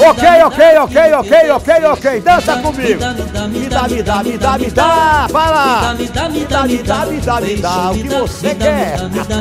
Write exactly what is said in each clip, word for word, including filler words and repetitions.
Ok, ok, ok, ok, ok, ok. Dança comigo. Me dá, me dá, me dá, me dá. Fala. Me dá, me dá, me dá, me dá, me dá. O que você quer.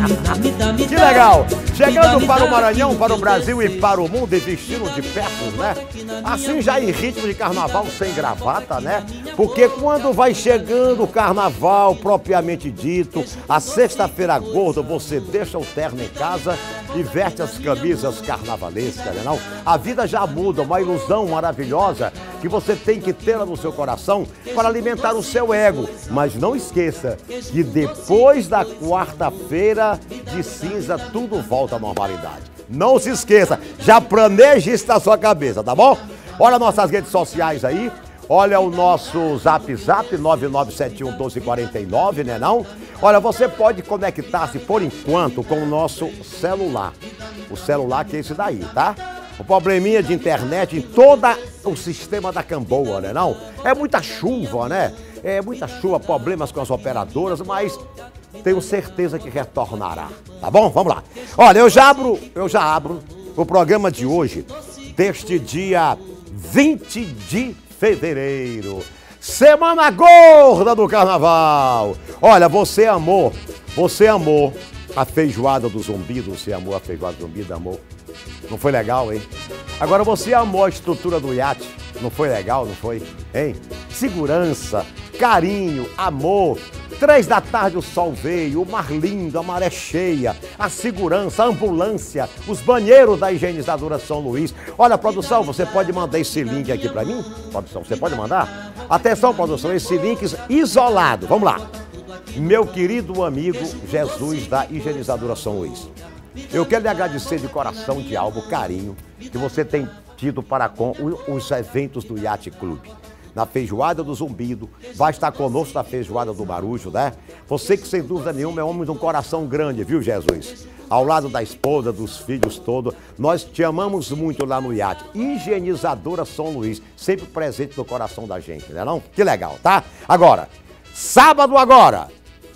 Que legal. Chegando para o Maranhão, para o Brasil e para o mundo e vestindo de perto, né? Assim já em ritmo de carnaval sem gravata, né? Porque quando vai chegando o carnaval propriamente dito, a sexta-feira gorda, você deixa o terno em casa e veste as camisas carnavalescas, né não? A vida já muda, uma ilusão maravilhosa que você tem que ter no seu coração para alimentar o seu ego. Mas não esqueça que depois da quarta-feira de cinza, tudo volta à normalidade. Não se esqueça, já planeje isso na sua cabeça, tá bom? Olha nossas redes sociais aí. Olha o nosso zap zap nove nove sete um um dois quatro nove, né não? Olha, você pode conectar-se por enquanto com o nosso celular. O celular que é esse daí, tá? O probleminha de internet em todo o sistema da Camboa, né não? É muita chuva, né? É muita chuva, problemas com as operadoras, mas tenho certeza que retornará, tá bom? Vamos lá. Olha, eu já abro, eu já abro o programa de hoje, deste dia vinte de fevereiro, semana gorda do carnaval. Olha, você amou, você amou a feijoada do Zumbido, você amou a feijoada do Zumbido, amor. Não foi legal, hein? Agora você amou a estrutura do iate, não foi legal, não foi? Hein? Segurança, carinho, amor. Três da tarde o sol veio, o mar lindo, a maré cheia, a segurança, a ambulância, os banheiros da higienizadora São Luís. Olha, produção, você pode mandar esse link aqui pra mim? Produção, você pode mandar? Atenção, produção, esse link isolado. Vamos lá. Meu querido amigo Jesus da higienizadora São Luís. Eu quero lhe agradecer de coração, de alma, o carinho que você tem tido para com os eventos do Yacht Clube. Na feijoada do Zumbido, vai estar conosco na feijoada do Marujo, né? Você que sem dúvida nenhuma é homem de um coração grande, viu, Jesus? Ao lado da esposa, dos filhos todos, nós te amamos muito lá no iate. Higienizadora São Luís, sempre presente no coração da gente, né não? Que legal, tá? Agora, sábado agora,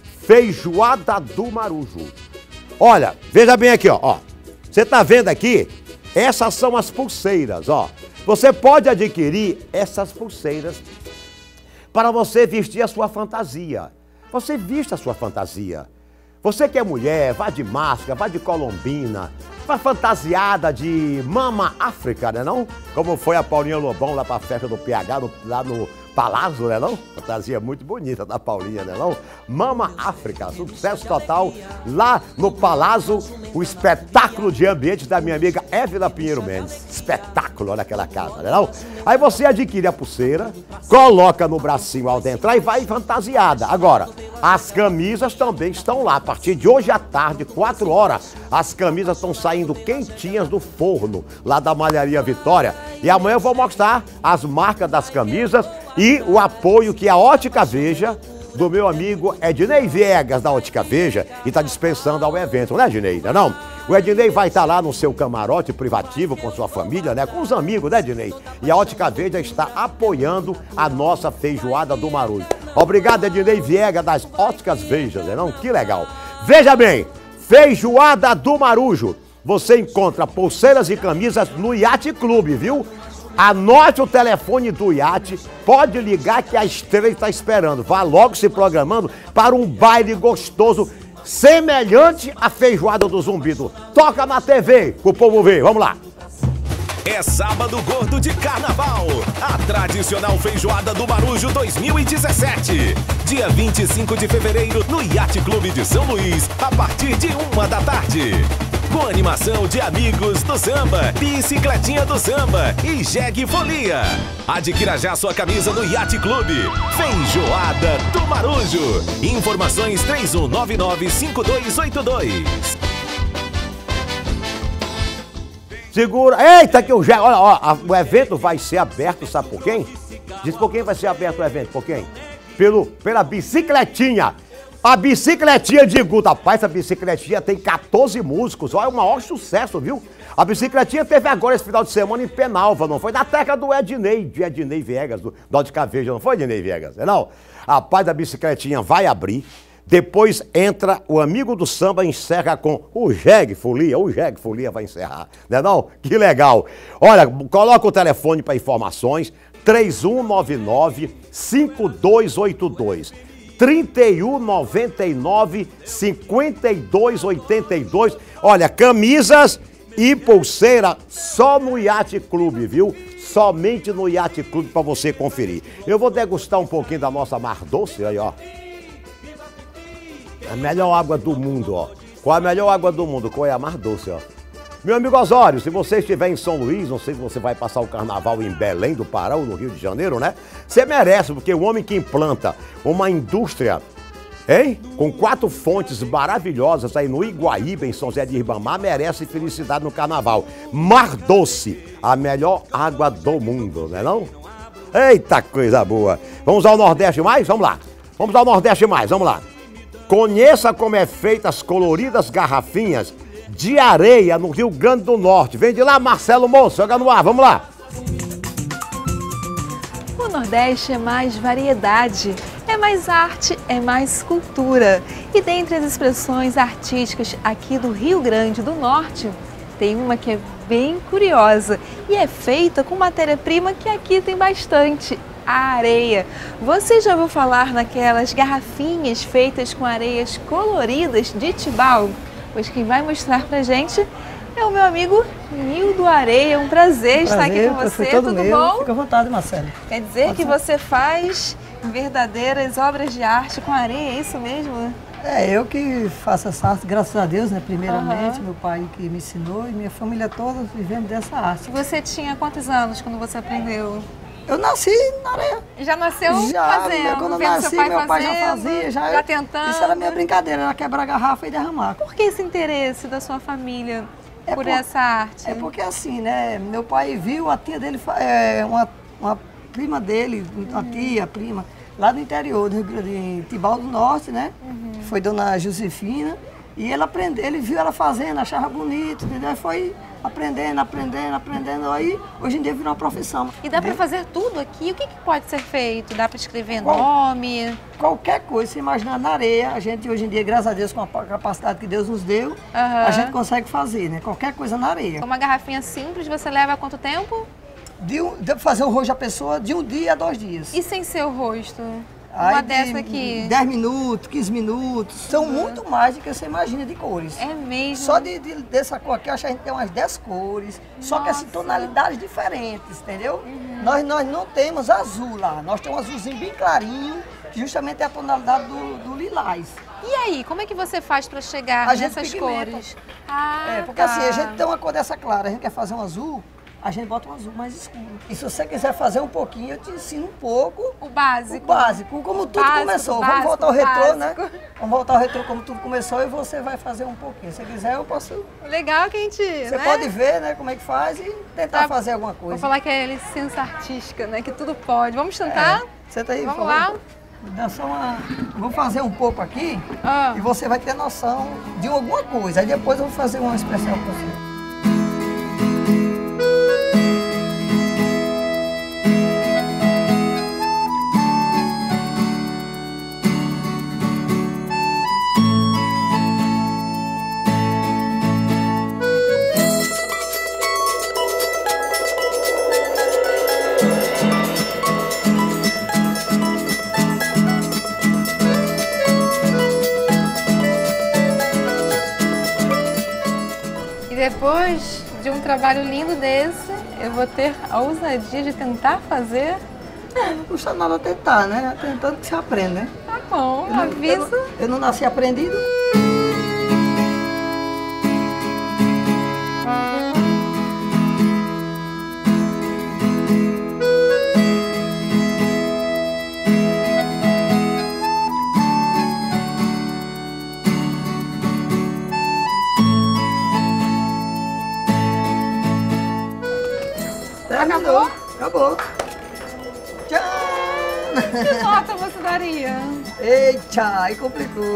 feijoada do Marujo. Olha, veja bem aqui, ó, ó. Você tá vendo aqui? Essas são as pulseiras, ó. Você pode adquirir essas pulseiras para você vestir a sua fantasia. Você viste a sua fantasia. Você que é mulher, vá de máscara, vá de colombina, vá fantasiada de Mama África, né não? Como foi a Paulinha Lobão lá para a festa do P H, no, lá no Palácio, né não? Fantasia muito bonita da Paulinha, né não? Mama África, sucesso total lá no Palácio, o espetáculo de ambiente da minha amiga Évila Pinheiro Mendes. Espetáculo, olha aquela casa, né não? Aí você adquire a pulseira, coloca no bracinho ao entrar e vai fantasiada. Agora, as camisas também estão lá. A partir de hoje à tarde, quatro horas, as camisas estão saindo quentinhas do forno, lá da Malharia Vitória. E amanhã eu vou mostrar as marcas das camisas e o apoio que a Ótica Veja, do meu amigo Ednei Viegas, da Ótica Veja, e está dispensando ao evento, né, Ednei? Não, não? O Ednei vai estar lá no seu camarote privativo com sua família, né? Com os amigos, né, Ednei? E a Ótica Veja está apoiando a nossa feijoada do Marujo. Obrigado, Ednei Viegas, das Óticas Veja, né, não? Que legal. Veja bem, feijoada do Marujo. Você encontra pulseiras e camisas no Yacht Clube, viu? Anote o telefone do iate, pode ligar que a estrela está esperando. Vá logo se programando para um baile gostoso, semelhante à feijoada do Zumbido. Toca na T V pro povo ver, vamos lá. É sábado gordo de carnaval, a tradicional feijoada do Marujo dois mil e dezessete. Dia vinte e cinco de fevereiro no Yacht Clube de São Luís, a partir de uma da tarde. Com animação de amigos do samba, bicicletinha do samba e jegue folia. Adquira já sua camisa no Yacht Clube. Feijoada do Marujo. Informações três um nove nove cinco dois oito dois. Segura. Eita, que o jegue. Olha, ó, o evento vai ser aberto, sabe por quem? Diz por quem vai ser aberto o evento? Por quem? Pelo, pela bicicletinha. A bicicletinha de Guto. Rapaz, essa bicicletinha tem quatorze músicos. Olha, é o maior sucesso, viu? A bicicletinha teve agora esse final de semana em Penalva, não foi? Na terra do Ednei, de Ednei Viegas, do Ótica Veja, não foi, Ednei Viegas? Não. Rapaz, a bicicletinha vai abrir. Depois entra o amigo do samba, encerra com o Jeg Folia, o Jeg Folia vai encerrar, não é não? Que legal. Olha, coloca o telefone para informações, três um nove nove, cinco dois oito dois. trinta e um, noventa e nove, cinquenta e dois, oitenta e dois. Olha, camisas e pulseira só no Yacht Clube, viu? Somente no Yacht Clube para você conferir. Eu vou degustar um pouquinho da nossa Mar Doce, aí, ó. A melhor água do mundo, ó. Qual a melhor água do mundo? Qual é a Mar Doce, ó? Meu amigo Osório, se você estiver em São Luís, não sei se você vai passar o carnaval em Belém do Pará ou no Rio de Janeiro, né? Você merece, porque o homem que implanta uma indústria, hein? Com quatro fontes maravilhosas aí no Iguaíba, em São José de Ribamar, merece felicidade no carnaval. Mar Doce, a melhor água do mundo, não é não? Eita coisa boa! Vamos ao Nordeste mais? Vamos lá! Vamos ao Nordeste mais, vamos lá! Conheça como é feita as coloridas garrafinhas de areia no Rio Grande do Norte. Vem de lá, Marcelo Monte, joga no ar, vamos lá. O Nordeste é mais variedade, é mais arte, é mais cultura. E dentre as expressões artísticas aqui do Rio Grande do Norte, tem uma que é bem curiosa e é feita com matéria-prima que aqui tem bastante, a areia. Você já ouviu falar naquelas garrafinhas feitas com areias coloridas de Tibau? Pois quem vai mostrar pra gente é o meu amigo Nildo Areia. Um prazer, prazer estar aqui com você. Todo Tudo meu. bom? Fica à vontade, Marcelo. Quer dizer Pode que ser. Você faz verdadeiras obras de arte com areia, é isso mesmo? É, eu que faço essa arte, graças a Deus, né? Primeiramente, uhum. meu pai que me ensinou e minha família toda vivendo dessa arte. Você tinha quantos anos quando você aprendeu? Eu nasci na areia. Já nasceu já, fazendo? Quando eu vendo nasci, seu pai meu pai fazendo, já fazia. Já, já tentando? Isso era a minha brincadeira, era quebrar a garrafa e derramar. Por que esse interesse da sua família é por, por essa arte? É porque assim, né? Meu pai viu a tia dele, é, uma, uma prima dele, a tia, a prima, lá do interior, do Rio Grande, em Tibau do Norte, né? Uhum. Foi dona Josefina. E ele aprendeu, ele viu ela fazendo, achava bonito, entendeu? E foi aprendendo, aprendendo, aprendendo. Aí, hoje em dia, virou uma profissão. E dá para fazer tudo aqui? O que, que pode ser feito? Dá para escrever Qual, nome? Qualquer coisa, se imaginar na areia, a gente hoje em dia, graças a Deus, com a capacidade que Deus nos deu, uhum. a gente consegue fazer, né? Qualquer coisa na areia. Uma garrafinha simples, você leva quanto tempo? De, um, de fazer o rosto da pessoa de um dia a dois dias. E sem ser o rosto? Aí, uma dessa aqui. dez minutos, quinze minutos. São uhum. muito mais do que você imagina de cores. É mesmo? Só de, de, dessa cor aqui, eu acho que a gente tem umas dez cores. Nossa. Só que assim, tonalidades diferentes, entendeu? Uhum. Nós, nós não temos azul lá. Nós temos um azulzinho bem clarinho, que justamente é a tonalidade do, do lilás. E aí, como é que você faz para chegar a nessas cores? Ah, é, porque tá. assim, a gente tem uma cor dessa clara, a gente quer fazer um azul, a gente bota um azul mais escuro. E se você quiser fazer um pouquinho, eu te ensino um pouco. O básico. O básico, como tudo básico, começou. Básico, Vamos voltar ao retrô, básico. né? Vamos voltar ao retrô como tudo começou e você vai fazer um pouquinho. Se quiser, eu posso... Legal que a gente, Você né? pode ver, né, como é que faz e tentar tá. fazer alguma coisa. Vou falar que é licença artística, né? Que tudo pode. Vamos tentar? É. Senta aí, vamos lá. Dá só uma... Vou fazer um pouco aqui ah. e você vai ter noção de alguma coisa. Aí depois eu vou fazer uma expressão para você. Depois de um trabalho lindo desse, eu vou ter a ousadia de tentar fazer. É, não custa nada tentar, né? Tentando que se aprende, né? Tá bom, eu não, aviso. Eu não, eu não nasci aprendido. Acabou? Acabou. Tchau! Que nota você daria? Eita, aí complicou.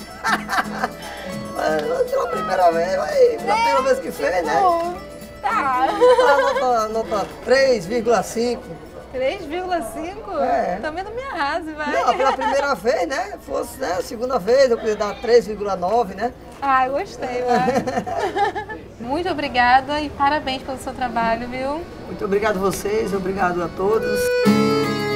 Pela primeira vez, vai, pela primeira vez que fez, né? Tá. Nota, nota três vírgula cinco. três vírgula cinco? É. Também não me arrase, vai. Não, pela primeira vez, né? Fosse, né? Segunda vez, eu podia dar três vírgula nove, né? Ah, gostei, vai. Muito obrigada e parabéns pelo seu trabalho, viu? Muito obrigado a vocês, obrigado a todos.